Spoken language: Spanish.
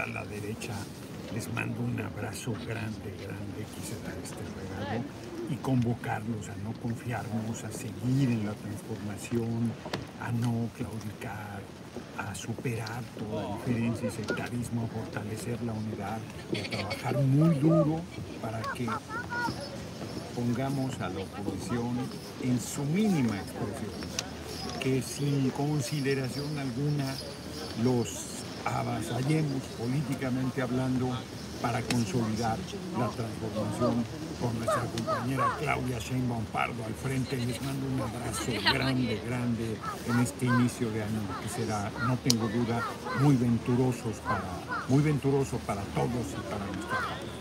la derecha, les mando un abrazo grande, grande, quise dar este regalo y convocarlos a no confiarnos, a seguir en la transformación, a no claudicar, a superar toda diferencia y sectarismo, a fortalecer la unidad y a trabajar muy duro para que pongamos a la oposición en su mínima expresión, que sin consideración alguna los avasallemos políticamente hablando para consolidar la transformación con nuestra compañera Claudia Sheinbaum Pardo al frente. Les mando un abrazo grande, grande en este inicio de año que será, no tengo duda, muy venturoso para todos y para nuestra patria.